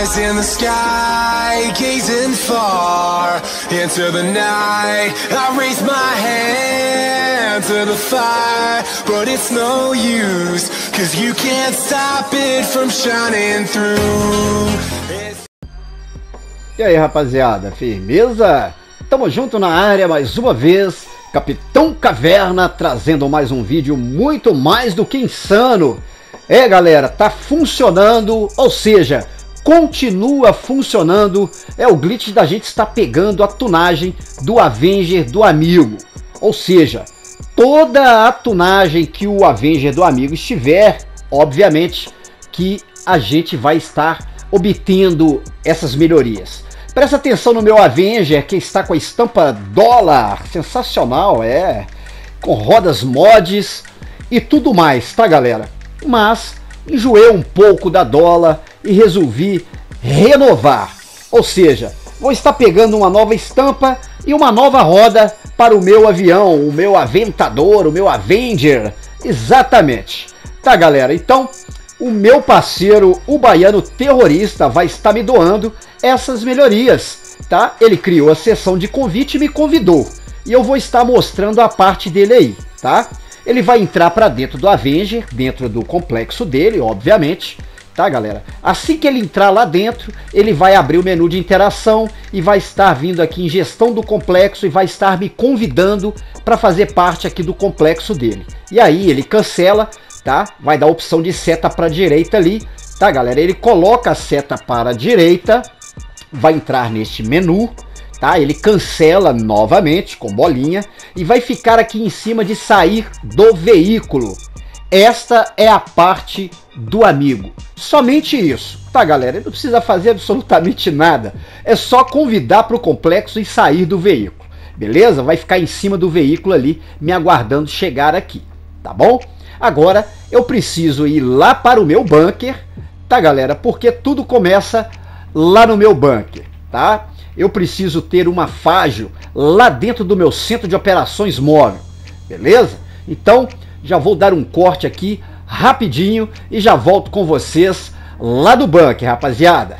eyes in the sky, gazing far into the night. I raise my hand to the fire, but it's no use, 'cause you can't stop it from shining through. E aí, rapaziada, firmeza? Tamo junto na área mais uma vez, Capitão Caverna trazendo mais um vídeo muito mais do que insano. É, galera, tá funcionando, ou seja, continua funcionando. É o glitch da gente estar pegando a tunagem do Avenger do amigo. Ou seja, toda a tunagem que o Avenger do amigo estiver, obviamente que a gente vai estar obtendo essas melhorias. Presta atenção no meu Avenger, que está com a estampa dólar, sensacional, com rodas mods e tudo mais, tá, galera? Mas enjoei um pouco da dólar e resolvi renovar, ou seja, vou estar pegando uma nova estampa e uma nova roda para o meu avião, o meu Aventador, o meu Avenger, exatamente, tá, galera? Então o meu parceiro, o Baiano Terrorista, vai estar me doando essas melhorias, tá? Ele criou a sessão de convite e me convidou, e eu vou estar mostrando a parte dele aí, tá? Ele vai entrar para dentro do Avenger, dentro do complexo dele, obviamente, tá, galera? Assim que ele entrar lá dentro, ele vai abrir o menu de interação e vai estar vindo aqui em gestão do complexo e vai estar me convidando para fazer parte aqui do complexo dele. E aí ele cancela, tá? Vai dar a opção de seta para a direita ali, tá, galera? Ele coloca a seta para a direita, vai entrar neste menu, tá? Ele cancela novamente com bolinha e vai ficar aqui em cima de sair do veículo. Esta é a parte do amigo. Somente isso, tá, galera? Ele não precisa fazer absolutamente nada. É só convidar para o complexo e sair do veículo, beleza? Vai ficar em cima do veículo ali, me aguardando chegar aqui, tá bom? Agora eu preciso ir lá para o meu bunker, tá, galera? Porque tudo começa lá no meu bunker, tá? Eu preciso ter uma Fágio lá dentro do meu centro de operações móvel, beleza? Então já vou dar um corte aqui rapidinho e já volto com vocês lá do bunker, rapaziada.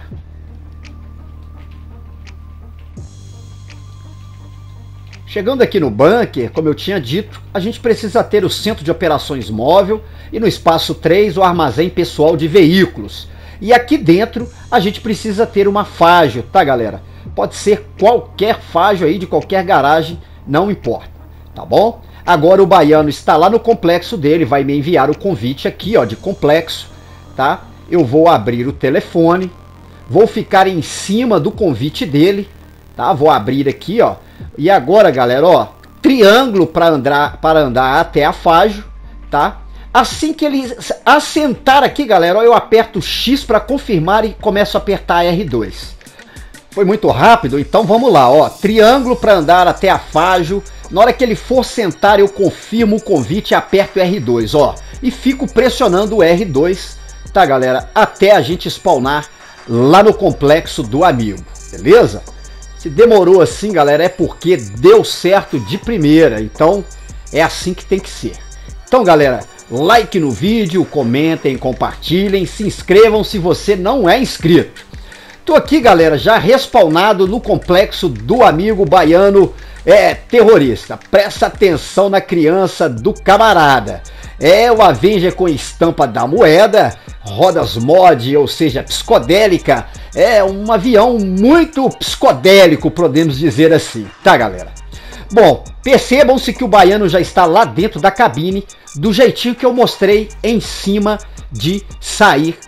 Chegando aqui no bunker, como eu tinha dito, a gente precisa ter o centro de operações móvel e no espaço 3 o armazém pessoal de veículos. E aqui dentro a gente precisa ter uma Fágio, tá, galera? Pode ser qualquer Fágio aí de qualquer garagem, não importa, tá bom? Agora o Baiano está lá no complexo dele, vai me enviar o convite aqui, ó, de complexo, tá? Eu vou abrir o telefone, vou ficar em cima do convite dele, tá? Vou abrir aqui, ó. E agora, galera, ó, triângulo para andar até a Fágio, tá? Assim que ele assentar aqui, galera, ó, eu aperto X para confirmar e começo a apertar R2. Foi muito rápido, então vamos lá, ó. Triângulo para andar até a Fágio. Na hora que ele for sentar, eu confirmo o convite e aperto R2, ó. E fico pressionando o R2, tá, galera? Até a gente spawnar lá no complexo do amigo, beleza? Se demorou assim, galera, é porque deu certo de primeira. Então, é assim que tem que ser. Então, galera, like no vídeo, comentem, compartilhem, se inscrevam se você não é inscrito. Tô aqui, galera, já respawnado no complexo do amigo Baiano Terrorista. Presta atenção na criança do camarada. É o Avenger com estampa da moeda, rodas mod, ou seja, psicodélica. É um avião muito psicodélico, podemos dizer assim, tá, galera? Bom, percebam-se que o Baiano já está lá dentro da cabine, do jeitinho que eu mostrei em cima de sair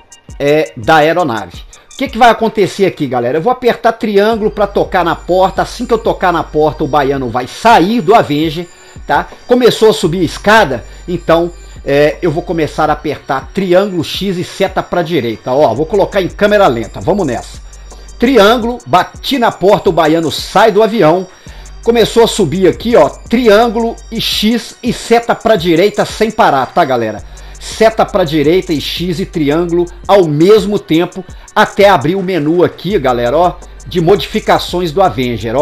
da aeronave. O que vai acontecer aqui, galera? Eu vou apertar triângulo para tocar na porta. Assim que eu tocar na porta, o Baiano vai sair do Avenger, tá? Começou a subir a escada, então eu vou começar a apertar triângulo, X e seta para direita. Ó, vou colocar em câmera lenta. Vamos nessa. Triângulo, bati na porta, o Baiano sai do avião. Começou a subir aqui, ó, triângulo e X e seta para direita sem parar, tá, galera? Seta para direita e X e triângulo ao mesmo tempo até abrir o menu aqui, galera, ó, de modificações do Avenger, ó.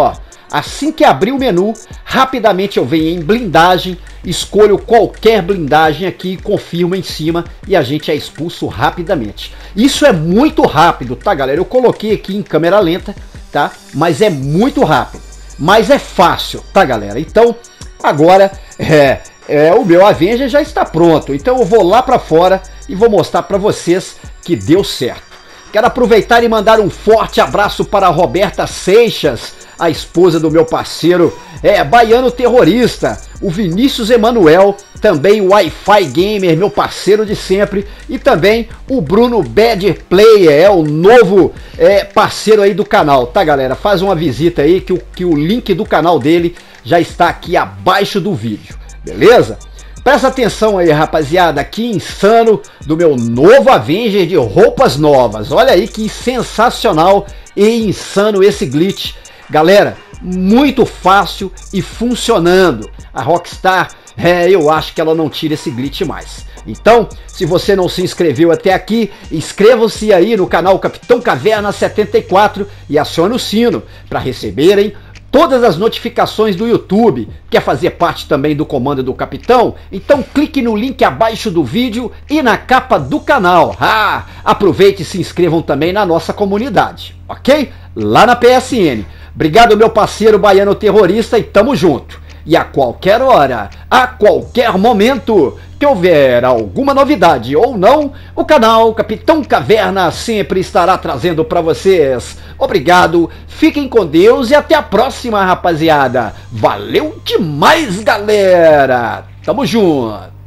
Assim que abrir o menu, rapidamente eu venho em blindagem, escolho qualquer blindagem aqui, confirmo em cima e a gente é expulso rapidamente. Isso é muito rápido, tá, galera? Eu coloquei aqui em câmera lenta, tá? Mas é muito rápido, mas é fácil, tá, galera? Então, agora o meu Avenger já está pronto, então eu vou lá para fora e vou mostrar para vocês que deu certo. Quero aproveitar e mandar um forte abraço para a Roberta Seixas, a esposa do meu parceiro Baiano Terrorista, o Vinícius Emanuel, também o Wi-Fi Gamer, meu parceiro de sempre, e também o Bruno Badger Player, o novo parceiro aí do canal, tá, galera? Faz uma visita aí que o link do canal dele já está aqui abaixo do vídeo, beleza? Presta atenção aí, rapaziada, que insano do meu novo Avenger de roupas novas. Olha aí que sensacional e insano esse glitch. Galera, muito fácil e funcionando. A Rockstar, eu acho que ela não tira esse glitch mais. Então, se você não se inscreveu até aqui, inscreva-se aí no canal Capitão Caverna 74 e acione o sino para receberem todas as notificações do YouTube. Quer fazer parte também do comando do Capitão? Então clique no link abaixo do vídeo e na capa do canal. Aproveite e se inscrevam também na nossa comunidade, ok? Lá na PSN. Obrigado, meu parceiro Baiano Terrorista, e tamo junto. E a qualquer hora, a qualquer momento que houver alguma novidade ou não, o canal Capitão Caverna sempre estará trazendo para vocês. Obrigado, fiquem com Deus e até a próxima, rapaziada. Valeu demais, galera. Tamo junto.